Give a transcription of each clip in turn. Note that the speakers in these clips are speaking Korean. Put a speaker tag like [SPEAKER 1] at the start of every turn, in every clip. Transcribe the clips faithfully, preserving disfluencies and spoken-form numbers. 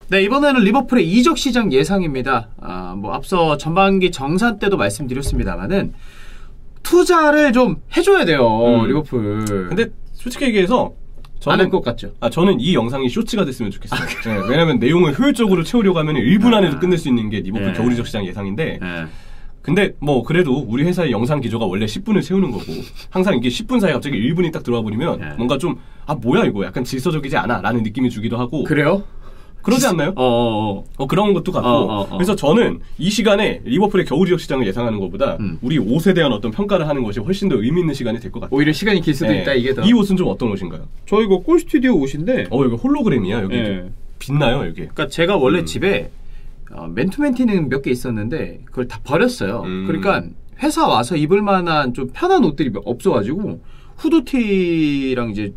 [SPEAKER 1] 네, 이번에는 리버풀의 이적 시장 예상입니다. 아, 뭐 앞서 전반기 정산 때도 말씀드렸습니다만은 투자를 좀 해줘야 돼요, 음. 리버풀.
[SPEAKER 2] 근데 솔직히 얘기해서
[SPEAKER 1] 안 할 것 같죠?
[SPEAKER 2] 아, 저는 이 영상이 쇼츠가 됐으면 좋겠어요. 아, 네, 왜냐면 내용을 효율적으로 채우려고 하면 일 분 안에도 끝낼 수 있는 게 리버풀 네. 겨울 이적 시장 예상인데 네. 근데 뭐 그래도 우리 회사의 영상 기조가 원래 십 분을 채우는 거고 항상 이게 십 분 사이에 갑자기 일 분이 딱 들어와 버리면 네. 뭔가 좀 아 뭐야 이거 약간 질서적이지 않아 라는 느낌이 주기도 하고
[SPEAKER 1] 그래요?
[SPEAKER 2] 그러지 않나요?
[SPEAKER 1] 어어어.
[SPEAKER 2] 어, 그런 것도 같고. 어어어. 그래서 저는 이 시간에 리버풀의 겨울 이적 시장을 예상하는 것보다 음. 우리 옷에 대한 어떤 평가를 하는 것이 훨씬 더 의미 있는 시간이 될 것 같아요.
[SPEAKER 1] 오히려 시간이 길 수도 네. 있다, 이게 더.
[SPEAKER 2] 이 옷은 좀 어떤 옷인가요?
[SPEAKER 1] 저 이거 꿀 스튜디오 옷인데.
[SPEAKER 2] 어, 여기 홀로그램이야, 여기. 네. 빛나요, 여기.
[SPEAKER 1] 그러니까 제가 원래 음. 집에 어, 맨투맨티는 몇 개 있었는데 그걸 다 버렸어요. 음. 그러니까 회사 와서 입을 만한 좀 편한 옷들이 없어가지고 후드티랑 이제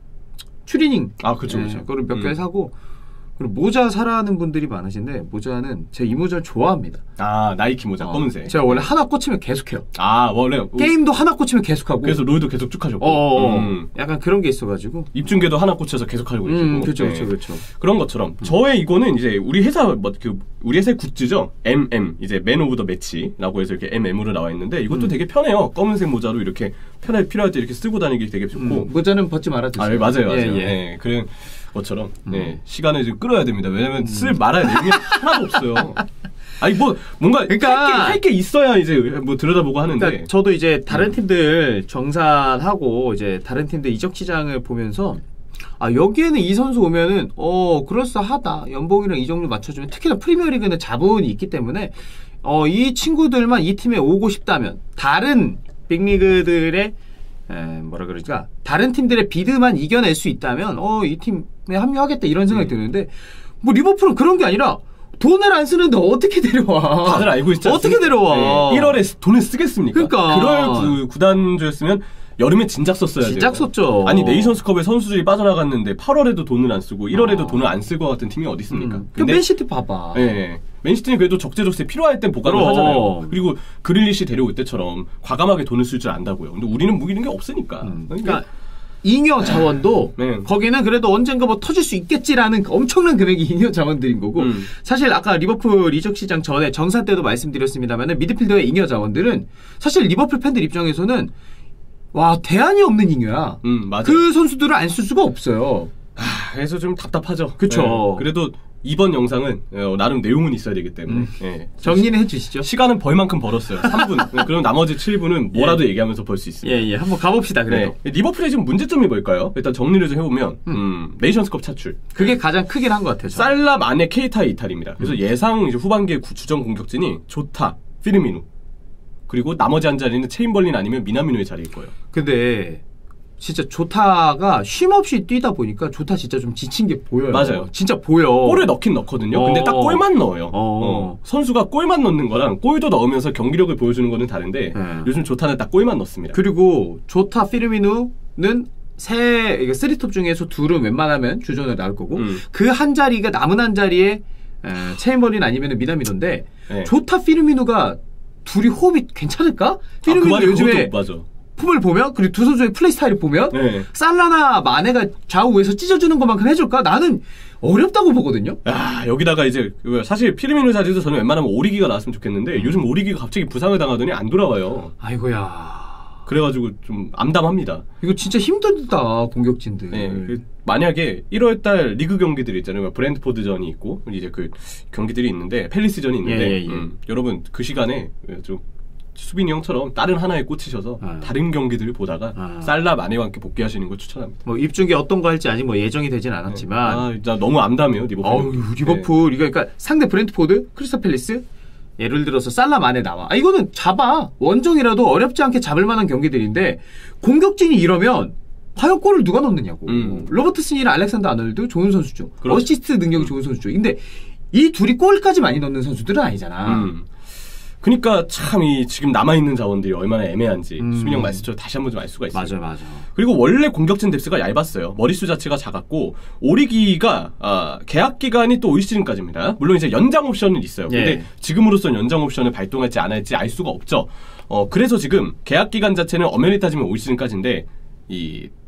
[SPEAKER 1] 추리닝.
[SPEAKER 2] 아, 그쵸, 그쵸.
[SPEAKER 1] 네, 그걸 몇 개
[SPEAKER 2] 음.
[SPEAKER 1] 사고. 그리고 모자 사라는 분들이 많으신데 모자는 제가 이 모자를 좋아합니다.
[SPEAKER 2] 아, 나이키 모자, 어, 검은색.
[SPEAKER 1] 제가 원래 하나 꽂히면 계속해요.
[SPEAKER 2] 아, 원래
[SPEAKER 1] 게임도 하나 꽂히면 계속하고.
[SPEAKER 2] 그래서 롤도 계속 쭉 하셨고.
[SPEAKER 1] 어, 음. 약간 그런 게 있어가지고.
[SPEAKER 2] 입중계도 하나 꽂혀서 계속 하고 계시고.
[SPEAKER 1] 음, 그렇죠, 그렇죠, 그렇죠.
[SPEAKER 2] 그런 것처럼 음. 저의 이거는 이제 우리 회사 뭐 그 우리 회사의 굿즈죠. 엠엠 이제 맨 오브 더 매치라고 해서 이렇게 엠엠으로 나와 있는데 이것도 음. 되게 편해요. 검은색 모자로 이렇게 편하게 필요할 때 이렇게 쓰고 다니기 되게 좋고.
[SPEAKER 1] 음, 모자는 벗지 말아 주세요.
[SPEAKER 2] 아, 네, 맞아요, 맞아요.
[SPEAKER 1] 예, 예.
[SPEAKER 2] 네, 그런 것처럼 음. 네, 시간을 좀 끌어야 됩니다. 왜냐면 음. 쓸 말할 내용이 하나도 없어요. 아니 뭐 뭔가
[SPEAKER 1] 그러니까
[SPEAKER 2] 할 게 있어야 이제 뭐 들여다보고 하는데.
[SPEAKER 1] 그러니까 저도 이제 다른 팀들 정산하고 이제 다른 팀들 이적 시장을 보면서 아 여기에는 이 선수 오면은 어 그럴싸하다. 연봉이랑 이적률 맞춰주면 특히나 프리미어리그는 자본이 있기 때문에 어 이 친구들만 이 팀에 오고 싶다면 다른 빅리그들의 에, 뭐라 그러지까 다른 팀들의 비드만 이겨낼 수 있다면 어 이 팀에 합류하겠다 이런 생각이 음. 드는데 뭐 리버풀은 그런 게 아니라 돈을 안 쓰는데 어떻게 데려와?
[SPEAKER 2] 다들 알고 있죠.
[SPEAKER 1] 어떻게 데려와?
[SPEAKER 2] 네. 일월에 돈을 쓰겠습니까?
[SPEAKER 1] 그러니까
[SPEAKER 2] 그럴 구, 구단주였으면 여름에 진작 썼어야 돼요.
[SPEAKER 1] 진작 썼죠.
[SPEAKER 2] 아니 네이션스컵에 선수들이 빠져나갔는데 팔월에도 돈을 안 쓰고 일월에도 아. 돈을 안 쓸 것 같은 팀이 어디 있습니까?
[SPEAKER 1] 음. 근데 맨시티 봐봐.
[SPEAKER 2] 네. 맨시티는 그래도 적재적소에 필요할 땐 보강을
[SPEAKER 1] 그럼.
[SPEAKER 2] 하잖아요. 그리고 그릴리시 데려올 때처럼 과감하게 돈을 쓸 줄 안다고요. 근데 우리는 뭐 이런 게 없으니까.
[SPEAKER 1] 음. 그러니까 잉여 자원도 네. 거기는 그래도 언젠가 뭐 터질 수 있겠지라는 엄청난 금액이 잉여 자원들인 거고 음. 사실 아까 리버풀 이적 시장 전에 정산 때도 말씀드렸습니다만 미드필더의 잉여 자원들은 사실 리버풀 팬들 입장에서는 와 대안이 없는 잉여야.
[SPEAKER 2] 음, 맞아요.
[SPEAKER 1] 그 선수들을 안 쓸 수가 없어요.
[SPEAKER 2] 아, 그래서 좀 답답하죠.
[SPEAKER 1] 그렇죠.
[SPEAKER 2] 네. 그래도 이번 영상은 어, 나름 내용은 있어야 되기 때문에
[SPEAKER 1] 음.
[SPEAKER 2] 네.
[SPEAKER 1] 정리는 해주시죠. 시간은
[SPEAKER 2] 벌 만큼 벌었어요. 삼 분. 네, 그럼 나머지 칠 분은 뭐라도
[SPEAKER 1] 예.
[SPEAKER 2] 얘기하면서 벌 수 있습니다.
[SPEAKER 1] 예예. 예. 한번 가봅시다. 그래도
[SPEAKER 2] 네. 리버풀의 지금 문제점이 뭘까요? 일단 정리를 좀 해보면 음. 음, 네이션스컵 차출.
[SPEAKER 1] 그게 가장 크긴 한 것 같아요. 저는.
[SPEAKER 2] 살라, 마네, 케이타의 이탈입니다. 그래서 음. 예상 이제 후반기의 주전 공격진이 조타, 피르미누 그리고 나머지 한 자리는 체인벌린 아니면 미나미노의 자리일 거예요.
[SPEAKER 1] 근데 진짜 조타가 쉼없이 뛰다 보니까 조타 진짜 좀 지친 게 보여요.
[SPEAKER 2] 맞아요.
[SPEAKER 1] 진짜 보여.
[SPEAKER 2] 골을 넣긴 넣거든요. 어. 근데 딱 골만 넣어요.
[SPEAKER 1] 어.
[SPEAKER 2] 어. 선수가 골만 넣는 거랑 골도 넣으면서 경기력을 보여주는 거는 다른데 네. 요즘 조타는 딱 골만 넣습니다.
[SPEAKER 1] 그리고 조타, 피르미누는 세 이게 쓰리톱 중에서 둘은 웬만하면 주전을 나올 거고 음. 그 한 자리가 남은 한 자리에 체인벌린 아니면 미나미노인데 네. 조타, 피르미누가 둘이 호흡이 괜찮을까? 피르미누
[SPEAKER 2] 아, 그
[SPEAKER 1] 요즘에
[SPEAKER 2] 맞아.
[SPEAKER 1] 폼을 보면 그리고 두 선수의 플레이 스타일을 보면 네. 살라나 마네가 좌우에서 찢어주는 것만큼 해줄까? 나는 어렵다고 보거든요.
[SPEAKER 2] 아 여기다가 이제 사실 피르미누 자리도 저는 웬만하면 오리기가 나왔으면 좋겠는데 음. 요즘 오리기가 갑자기 부상을 당하더니 안 돌아와요.
[SPEAKER 1] 아이고야.
[SPEAKER 2] 그래가지고 좀 암담합니다.
[SPEAKER 1] 이거 진짜 힘들다 공격진들.
[SPEAKER 2] 네, 그 만약에 일월달 리그 경기들이 있잖아요. 브랜드포드전이 있고 이제 그 경기들이 있는데 팰리스전이 있는데
[SPEAKER 1] 예, 예, 예.
[SPEAKER 2] 음, 여러분 그 시간에 좀 수빈이 형처럼 다른 하나에 꽂히셔서 아. 다른 경기들을 보다가 아. 살라 마네와 함께 복귀하시는 걸 추천합니다.
[SPEAKER 1] 뭐 입중계 어떤 거 할지 아직 뭐 예정이 되진 않았지만
[SPEAKER 2] 네. 아, 진짜 너무 암담해요 리버풀.
[SPEAKER 1] 어우, 리버풀 네. 그러니까 상대 브랜트포드, 크리스탈 팰리스 예를 들어서 살라 마네 나와. 아 이거는 잡아 원정이라도 어렵지 않게 잡을 만한 경기들인데 공격진이 이러면 과연 골을 누가 넣느냐고. 음. 로버트슨이랑 알렉산더 아놀드 좋은 선수죠. 그렇죠. 어시스트 능력이 좋은 선수죠. 근데 이 둘이 골까지 많이 넣는 선수들은 아니잖아.
[SPEAKER 2] 음. 그러니까 참 이 지금 남아있는 자원들이 얼마나 애매한지
[SPEAKER 1] 음.
[SPEAKER 2] 수빈이 형 말씀처럼 다시 한번 좀 알 수가 있어요.
[SPEAKER 1] 맞아 맞아.
[SPEAKER 2] 그리고 원래 공격진 뎁스가 얇았어요. 머릿수 자체가 작았고 오리기가 아, 계약 기간이 또 올 시즌까지입니다. 물론 이제 연장 옵션은 있어요.
[SPEAKER 1] 예.
[SPEAKER 2] 근데 지금으로선 연장 옵션을 발동할지 안 할지 알 수가 없죠. 어, 그래서 지금 계약 기간 자체는 엄연히 따지면 올 시즌까지인데 이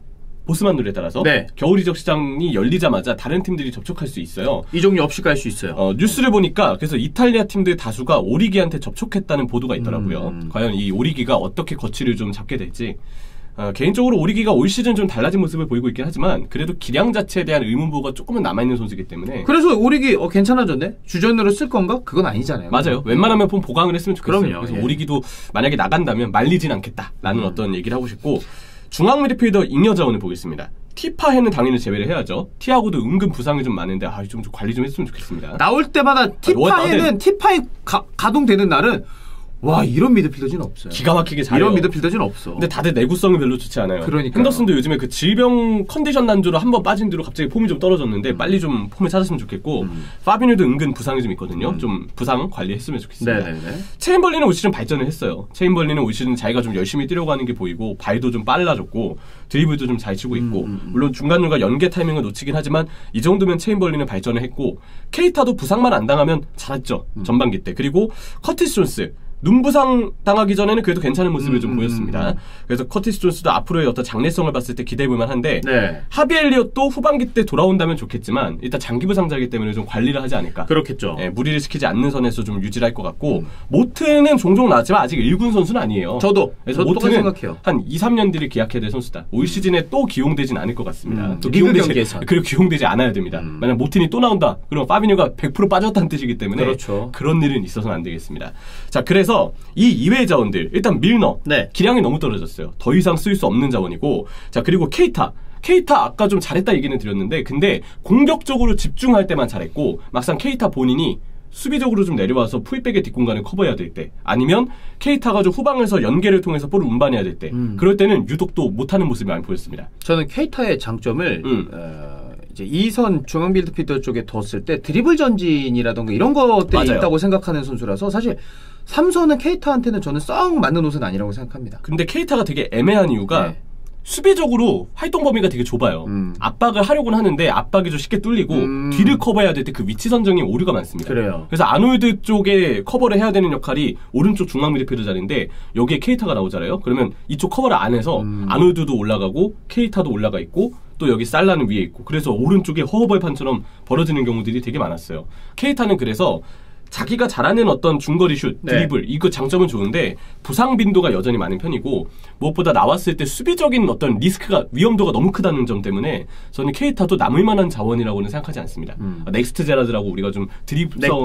[SPEAKER 2] 보스만 룰에 따라서 네. 겨울 이적 시장이 열리자마자 다른 팀들이 접촉할 수 있어요.
[SPEAKER 1] 이적료 없이 갈 수 있어요.
[SPEAKER 2] 어, 뉴스를 보니까 그래서 이탈리아 팀들 다수가 오리기한테 접촉했다는 보도가 있더라고요. 음. 과연 이 오리기가 어떻게 거취를 좀 잡게 될지. 어, 개인적으로 오리기가 올 시즌 좀 달라진 모습을 보이고 있긴 하지만 그래도 기량 자체에 대한 의문부가 조금은 남아있는 선수이기 때문에
[SPEAKER 1] 그래서 오리기 어, 괜찮아졌네? 주전으로 쓸 건가? 그건 아니잖아요.
[SPEAKER 2] 맞아요. 웬만하면 좀 보강을 했으면 좋겠어요.
[SPEAKER 1] 그럼요,
[SPEAKER 2] 그래서
[SPEAKER 1] 예.
[SPEAKER 2] 오리기도 만약에 나간다면 말리진 않겠다라는 음. 어떤 얘기를 하고 싶고 중앙 미드필더 잉여 자원을 보겠습니다. 티파해는 당연히 제외를 해야죠. 티아고도 은근 부상이 좀 많은데 아, 좀, 좀 관리 좀 했으면 좋겠습니다.
[SPEAKER 1] 나올 때마다 티파해는 아, 티파해 가, 가동되는 날은 와 이런 미드필더진 없어요.
[SPEAKER 2] 기가 막히게 잘해요.
[SPEAKER 1] 이런 미드필더진 없어.
[SPEAKER 2] 근데 다들 내구성이 별로 좋지 않아요.
[SPEAKER 1] 그러니까
[SPEAKER 2] 핸더슨도 요즘에 그 질병 컨디션 난조로 한번 빠진 뒤로 갑자기 폼이 좀 떨어졌는데 음. 빨리 좀 폼을 찾았으면 좋겠고 음. 파비뉴도 은근 부상이 좀 있거든요. 음. 좀 부상 관리했으면 좋겠습니다.
[SPEAKER 1] 네네네.
[SPEAKER 2] 체인벌리는 올 시즌 발전을 했어요. 체인벌리는 올 시즌 자기가 좀 열심히 뛰려고 하는 게 보이고 발도 좀 빨라졌고 드리블도 좀 잘 치고 있고 음. 물론 중간중간 연계 타이밍을 놓치긴 하지만 이 정도면 체인벌리는 발전을 했고 케이타도 부상만 안 당하면 잘했죠. 음. 전반기 때. 그리고 커티스 존스 눈부상 당하기 전에는 그래도 괜찮은 모습을 음, 좀 보였습니다. 음. 그래서 커티스 존스도 앞으로의 어떤 장래성을 봤을 때 기대해볼만 한데
[SPEAKER 1] 네.
[SPEAKER 2] 하비 엘리엇도 후반기 때 돌아온다면 좋겠지만 일단 장기 부상자이기 때문에 좀 관리를 하지 않을까.
[SPEAKER 1] 그렇겠죠.
[SPEAKER 2] 네, 무리를 시키지 않는 선에서 좀 유지를 할 것 같고 음. 모트는 종종 나왔지만 아직 일 군 선수는 아니에요.
[SPEAKER 1] 저도.
[SPEAKER 2] 그래서
[SPEAKER 1] 저도
[SPEAKER 2] 모트는
[SPEAKER 1] 생각해요.
[SPEAKER 2] 한 이, 삼 년 뒤를 기약해야 될 선수다. 올 시즌에 또 기용되진 않을 것 같습니다.
[SPEAKER 1] 음.
[SPEAKER 2] 또
[SPEAKER 1] 리그
[SPEAKER 2] 기용되지,
[SPEAKER 1] 경기에서.
[SPEAKER 2] 그리고 기용되지 않아야 됩니다. 음. 만약 모틴이 또 나온다. 그럼 파비뉴가 백 퍼센트 빠졌다는 뜻이기 때문에
[SPEAKER 1] 그렇죠.
[SPEAKER 2] 그런 일은 있어서는 안 되겠습니다. 자, 그래서 이 이외의 자원들 일단 밀너
[SPEAKER 1] 네.
[SPEAKER 2] 기량이 너무 떨어졌어요. 더 이상 쓸 수 없는 자원이고 자 그리고 케이타 케이타 아까 좀 잘했다 얘기는 드렸는데 근데 공격적으로 집중할 때만 잘했고 막상 케이타 본인이 수비적으로 좀 내려와서 풀백의 뒷공간을 커버해야 될 때 아니면 케이타가 좀 후방에서 연계를 통해서 볼을 운반해야 될 때
[SPEAKER 1] 음.
[SPEAKER 2] 그럴 때는 유독 또 못하는 모습이 많이 보였습니다.
[SPEAKER 1] 저는 케이타의 장점을
[SPEAKER 2] 음.
[SPEAKER 1] 어, 이제 이선 중앙 미드필더 쪽에 뒀을 때 드리블 전진이라던가 이런 것들이
[SPEAKER 2] 맞아요.
[SPEAKER 1] 있다고 생각하는 선수라서 사실 삼선은 케이타한테는 저는 썩 맞는 옷은 아니라고 생각합니다.
[SPEAKER 2] 근데 케이타가 되게 애매한 이유가 네. 수비적으로 활동 범위가 되게 좁아요. 음. 압박을 하려고는 하는데 압박이 좀 쉽게 뚫리고
[SPEAKER 1] 음.
[SPEAKER 2] 뒤를 커버해야 될 때 그 위치 선정에 오류가 많습니다.
[SPEAKER 1] 그래요.
[SPEAKER 2] 그래서 아놀드 쪽에 커버를 해야 되는 역할이 오른쪽 중앙 미드필더 자리인데 여기에 케이타가 나오잖아요. 그러면 이쪽 커버를 안 해서 음. 아놀드도 올라가고 케이타도 올라가 있고 또 여기 살라는 위에 있고 그래서 오른쪽에 허허벌판처럼 벌어지는 경우들이 되게 많았어요. 케이타는 그래서 자기가 잘하는 어떤 중거리 슛, 드리블 네. 이거 장점은 좋은데 부상 빈도가 여전히 많은 편이고 무엇보다 나왔을 때 수비적인 어떤 리스크가 위험도가 너무 크다는 점 때문에 저는 케이타도 남을 만한 자원이라고는 생각하지 않습니다. 음. 넥스트 제라드라고 우리가 좀 드립성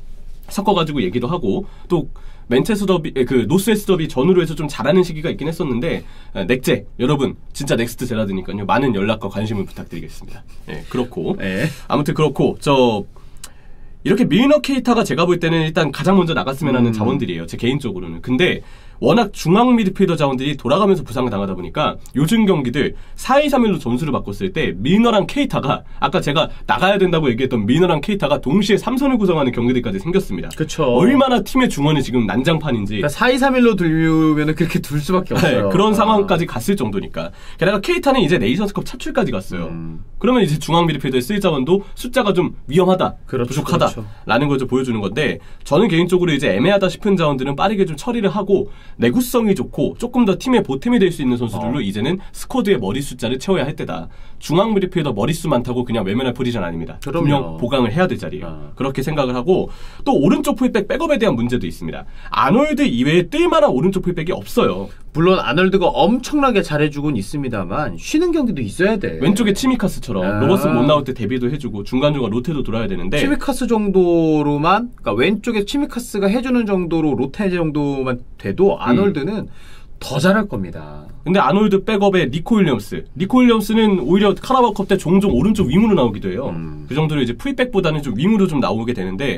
[SPEAKER 2] 섞어가지고 얘기도 하고 또 맨체스터 더비, 그 노스웨스트 더비 전후로 해서 좀 잘하는 시기가 있긴 했었는데 넥제 여러분 진짜 넥스트 제라드니까요 많은 연락과 관심을 부탁드리겠습니다. 예, 그렇고
[SPEAKER 1] 네.
[SPEAKER 2] 아무튼 그렇고 저 이렇게 밀너 케이타가 제가 볼 때는 일단 가장 먼저 나갔으면 하는 음. 자원들이에요. 제 개인적으로는. 근데 워낙 중앙 미드필더 자원들이 돌아가면서 부상을 당하다 보니까 요즘 경기들 사 이 삼 일로 점수를 바꿨을 때 밀너랑 케이타가 아까 제가 나가야 된다고 얘기했던 밀너랑 케이타가 동시에 삼선을 구성하는 경기들까지 생겼습니다.
[SPEAKER 1] 그쵸.
[SPEAKER 2] 얼마나 팀의 중원이 지금 난장판인지.
[SPEAKER 1] 그러니까 사 이 삼 일로 들면 그렇게 둘 수밖에 없어요.
[SPEAKER 2] 네, 그런
[SPEAKER 1] 아.
[SPEAKER 2] 상황까지 갔을 정도니까. 게다가 케이타는 이제 네이션스컵 차출까지 갔어요. 음. 그러면 이제 중앙 미드필더의 쓸 자원도 숫자가 좀 위험하다,
[SPEAKER 1] 그렇죠,
[SPEAKER 2] 부족하다라는
[SPEAKER 1] 그렇죠.
[SPEAKER 2] 걸 좀 보여주는 건데 저는 개인적으로 이제 애매하다 싶은 자원들은 빠르게 좀 처리를 하고 내구성이 좋고 조금 더 팀의 보탬이 될 수 있는 선수들로 어. 이제는 스쿼드의 머리 숫자를 채워야 할 때다. 중앙 미드필더 머릿수 많다고 그냥 외면할 포지션 아닙니다.
[SPEAKER 1] 그럼요.
[SPEAKER 2] 분명 보강을 해야 될 자리예요. 어. 그렇게 생각을 하고 또 오른쪽 풀백 백업에 대한 문제도 있습니다. 아놀드 이외에 뜰만한 오른쪽 풀백이 없어요.
[SPEAKER 1] 물론 아놀드가 엄청나게 잘해주곤 있습니다만 쉬는 경기도 있어야 돼.
[SPEAKER 2] 왼쪽에 치미카스처럼 아. 로버슨 못 나올 때 데뷔도 해주고 중간중간 로테도 돌아야 되는데
[SPEAKER 1] 치미카스 정도로만 그러니까 왼쪽에 치미카스가 해주는 정도로 로테 정도만 돼도 아놀드는 음. 더 잘할 겁니다.
[SPEAKER 2] 근데 아놀드 백업에 니코 윌리엄스. 니코 윌리엄스는 오히려 카라바오컵 때 종종 오른쪽 윙으로 나오기도 해요. 음. 그 정도로 이제 풀백보다는 좀 윙으로 좀 나오게 되는데,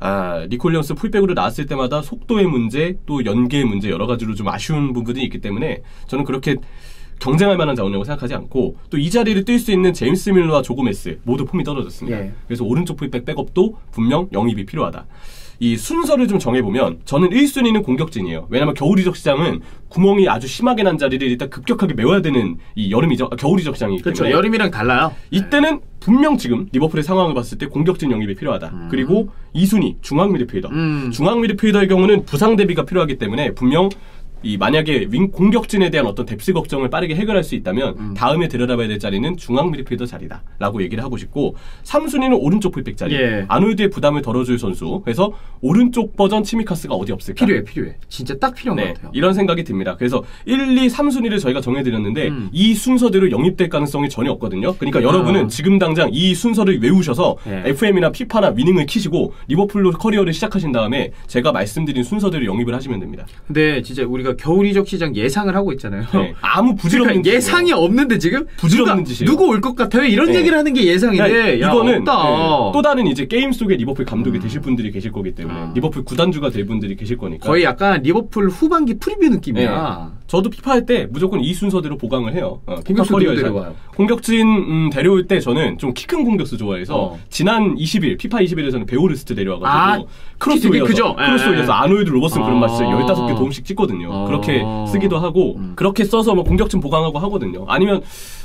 [SPEAKER 2] 아, 니코 윌리엄스 풀백으로 나왔을 때마다 속도의 문제, 또 연계의 문제 여러 가지로 좀 아쉬운 부분이 있기 때문에 저는 그렇게 경쟁할 만한 자원이라고 생각하지 않고 또 이 자리를 뛸 수 있는 제임스 밀러와 조고메스 모두 폼이 떨어졌습니다.
[SPEAKER 1] 예.
[SPEAKER 2] 그래서 오른쪽 풀백 백업도 분명 영입이 필요하다. 이 순서를 좀 정해보면 저는 일 순위는 공격진이에요. 왜냐면 겨울 이적 시장은 구멍이 아주 심하게 난 자리를 일단 급격하게 메워야 되는 이 여름 이적, 겨울 이적 시장이기 때문에
[SPEAKER 1] 그렇죠. 여름이랑 달라요.
[SPEAKER 2] 이때는 분명 지금 리버풀의 상황을 봤을 때 공격진 영입이 필요하다. 음. 그리고 이 순위 중앙 미드필더.
[SPEAKER 1] 음.
[SPEAKER 2] 중앙 미드필더의 경우는 부상 대비가 필요하기 때문에 분명 이 만약에 윙 공격진에 대한 어떤 뎁스 걱정을 빠르게 해결할 수 있다면 음. 다음에 들여다봐야 될 자리는 중앙 미드필더 자리다라고 얘기를 하고 싶고 삼 순위는 오른쪽 풀백 자리. 예. 아놀드의 부담을 덜어줄 선수. 그래서 오른쪽 버전 치미카스가 어디 없을까?
[SPEAKER 1] 필요해, 필요해. 진짜 딱 필요한
[SPEAKER 2] 네,
[SPEAKER 1] 것 같아요.
[SPEAKER 2] 이런 생각이 듭니다. 그래서 일, 이, 삼 순위를 저희가 정해드렸는데 음. 이 순서대로 영입될 가능성이 전혀 없거든요. 그러니까 아. 여러분은 지금 당장 이 순서를 외우셔서 예. 에프엠이나 피파나 위닝을 키시고 리버풀로 커리어를 시작하신 다음에 제가 말씀드린 순서대로 영입을 하시면 됩니다.
[SPEAKER 1] 근데 진짜 우리가 겨울 이적 시장 예상을 하고 있잖아요.
[SPEAKER 2] 네. 아무 부질없는
[SPEAKER 1] 그러니까 예상이 없는데 지금
[SPEAKER 2] 부질없는 짓이에요.
[SPEAKER 1] 누구 올 것 같아요? 이런 네. 얘기를 하는 게 예상인데 야,
[SPEAKER 2] 이거는
[SPEAKER 1] 없다.
[SPEAKER 2] 네. 또 다른 이제 게임 속에 리버풀 감독이 음. 되실 분들이 계실 거기 때문에 아. 리버풀 구단주가 될 분들이 계실 거니까
[SPEAKER 1] 거의 약간 리버풀 후반기 프리뷰 느낌이야.
[SPEAKER 2] 네. 저도 피파 할 때 무조건 이 순서대로 보강을 해요. 어, 피파 커리어에서 공격진 음, 데려올 때 저는 좀 키 큰 공격수 좋아해서 어. 지난 이십 일 피파 이십 일에서는 베오르스트 데려와가지고 아, 크로스 올려서
[SPEAKER 1] 크죠?
[SPEAKER 2] 크로스 올려서 아놀드 로버슨 아. 그런 맛이 열다섯 개 도움씩 찍거든요. 아. 그렇게 쓰기도 하고 음. 그렇게 써서 뭐 공격진 보강하고 하거든요. 아니면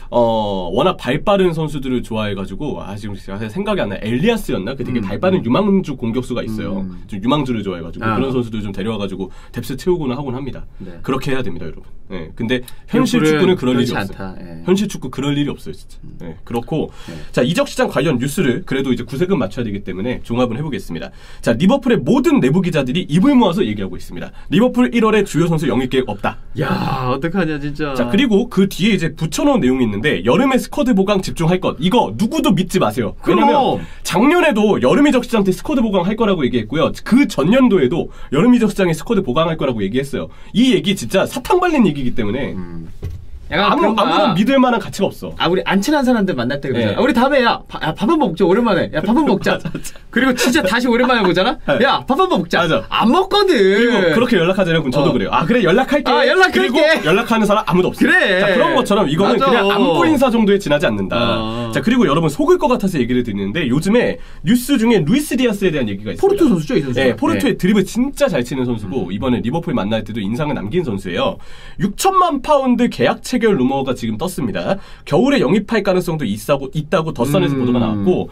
[SPEAKER 2] 어, 워낙 발 빠른 선수들을 좋아해가지고, 아, 지금 생각이 안 나요. 엘리아스였나? 그 되게 음, 발 빠른 음. 유망주 공격수가 있어요. 음. 좀 유망주를 좋아해가지고, 아. 그런 선수들 좀 데려와가지고, 뎁스 채우고는 하곤 합니다. 네. 그렇게 해야 됩니다, 여러분. 네. 근데, 현실 축구는 그럴 일이 없어요. 예. 현실 축구 그럴 일이 없어요, 진짜. 네. 그렇고, 네. 자, 이적시장 관련 뉴스를 그래도 이제 구색은 맞춰야 되기 때문에 종합을 해보겠습니다. 자, 리버풀의 모든 내부 기자들이 입을 모아서 얘기하고 있습니다. 리버풀 일월에 주요 선수 영입 계획 없다.
[SPEAKER 1] 야, 어떡하냐, 진짜.
[SPEAKER 2] 자, 그리고 그 뒤에 이제 붙여놓은 내용이 있는데, 여름에 스쿼드 보강 집중할 것 이거 누구도 믿지 마세요. 왜냐면 작년에도 여름 이적 시장 때 스쿼드 보강 할 거라고 얘기했고요. 그 전년도에도 여름 이적 시장에 스쿼드 보강할 거라고 얘기했어요. 이 얘기 진짜 사탕 발린 얘기이기 때문에 음. 아무, 아무런 믿을 만한 가치가 없어.
[SPEAKER 1] 아, 우리 안 친한 사람들 만날 때 그러잖아. 네. 아, 우리 다음에 야, 밥 한번 먹자, 오랜만에. 야, 밥 한번 먹자. 그리고 진짜 다시 오랜만에 보잖아? 네. 야, 밥 한번 먹자. 맞아. 안 먹거든.
[SPEAKER 2] 그리고 그렇게 연락하잖아요. 그럼 저도 어. 그래요. 아, 그래, 연락할게.
[SPEAKER 1] 아, 연락할게.
[SPEAKER 2] 그리고 연락하는 사람 아무도 없어.
[SPEAKER 1] 그래.
[SPEAKER 2] 자, 그런 것처럼 이거는 맞아. 그냥 안부 인사 정도에 지나지 않는다. 어. 자, 그리고 여러분 속을 것 같아서 얘기를 드리는데 요즘에 뉴스 중에 루이스 디아스에 대한 얘기가 있어요.
[SPEAKER 1] 포르투 선수죠, 이 선수.
[SPEAKER 2] 네, 포르투의 네. 드리블 진짜 잘 치는 선수고 음. 이번에 리버풀 만날 때도 인상을 남긴 선수예요. 육천만 파운드 계약 체결 루머가 지금 떴습니다. 겨울에 영입할 가능성도 있다고, 있다고 더선에서 음. 보도가 나왔고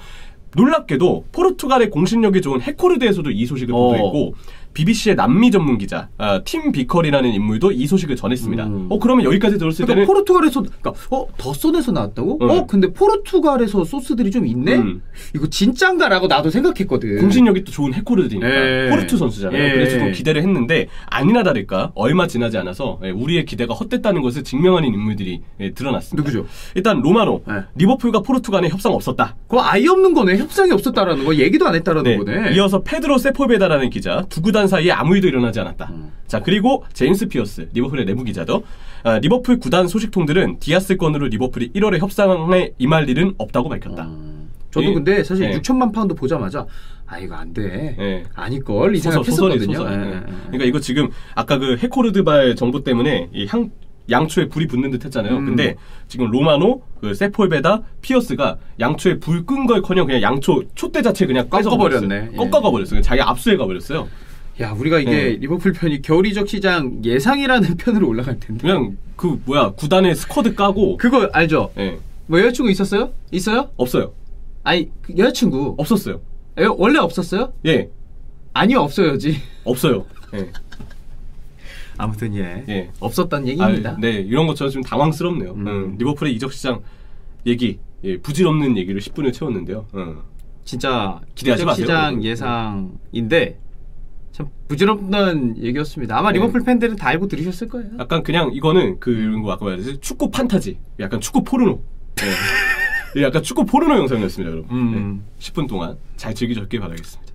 [SPEAKER 2] 놀랍게도 포르투갈의 공신력이 좋은 해코르드에서도 이 소식을 어. 보도했고 비비씨의 남미 전문 기자 어, 팀 비컬이라는 인물도 이 소식을 전했습니다. 음. 어 그러면 여기까지 들었을
[SPEAKER 1] 그러니까
[SPEAKER 2] 때는
[SPEAKER 1] 포르투갈에서 그러니까 어 더선에서 나왔다고? 응. 어 근데 포르투갈에서 소스들이 좀 있네? 음. 이거 진짠가라고 나도 생각했거든.
[SPEAKER 2] 공신력이 또 좋은 해코르드니까 에이. 포르투 선수잖아요. 에이. 그래서 좀 기대를 했는데 아니나 다를까 얼마 지나지 않아서 우리의 기대가 헛됐다는 것을 증명하는 인물들이 드러났습니다.
[SPEAKER 1] 누구죠?
[SPEAKER 2] 일단 로마노 네. 리버풀과 포르투갈에 협상 없었다.
[SPEAKER 1] 그거 아예 없는 거네. 협상이 없었다라는 거 얘기도 안 했다라는 네. 거네.
[SPEAKER 2] 이어서 페드로 세포베다라는 기자 두 구단 사이에 아무 일도 일어나지 않았다. 음. 자 그리고 제임스 피어스 리버풀의 내부 기자도 아, 리버풀 구단 소식통들은 디아스 건으로 리버풀이 일월에 협상에 임할 일은 없다고 밝혔다. 음.
[SPEAKER 1] 저도 이, 근데 사실 네. 육천만 파운드 보자마자 아 이거 안 돼. 네. 아닐걸 이 생각했었거든요.
[SPEAKER 2] 소설이, 네. 네. 그러니까 이거 지금 아까 그 해코르드발 정보 때문에 이 향 양초에 불이 붙는 듯 했잖아요. 음. 근데 지금 로마노, 그 세폴베다, 피어스가 양초에 불 끈 걸커녕 그냥 양초 촛대 자체 그냥
[SPEAKER 1] 꺾어버렸네.
[SPEAKER 2] 꺾어가 버렸어요. 자기 압수해 가버렸어요.
[SPEAKER 1] 야, 우리가 이게 네. 리버풀 편이 겨울 이적 시장 예상이라는 편으로 올라갈 텐데.
[SPEAKER 2] 그냥 그 뭐야 구단에 스쿼드 까고.
[SPEAKER 1] 그거 알죠? 네. 뭐 여자친구 있었어요? 있어요?
[SPEAKER 2] 없어요.
[SPEAKER 1] 아니 그 여자친구
[SPEAKER 2] 없었어요.
[SPEAKER 1] 에, 원래 없었어요?
[SPEAKER 2] 예.
[SPEAKER 1] 아니요 없어요지.
[SPEAKER 2] 없어요. 예.
[SPEAKER 1] 아무튼 예, 예. 없었단 얘기입니다.
[SPEAKER 2] 아, 네, 이런 것처럼 좀 당황스럽네요. 음. 음, 리버풀의 이적 시장 얘기, 예, 부질없는 얘기를 십 분을 채웠는데요. 음.
[SPEAKER 1] 진짜 기대하지 마세요. 시장 예상인데 참 부질없는 얘기였습니다. 아마 네. 리버풀 팬들은 다 알고 들으셨을 거예요.
[SPEAKER 2] 약간 그냥 이거는 그 이런 거 아까 말했듯이 축구 판타지, 약간 축구 포르노. 네. 약간 축구 포르노 영상이었습니다, 여러분. 음. 네. 십 분 동안 잘 즐기셨길 바라겠습니다.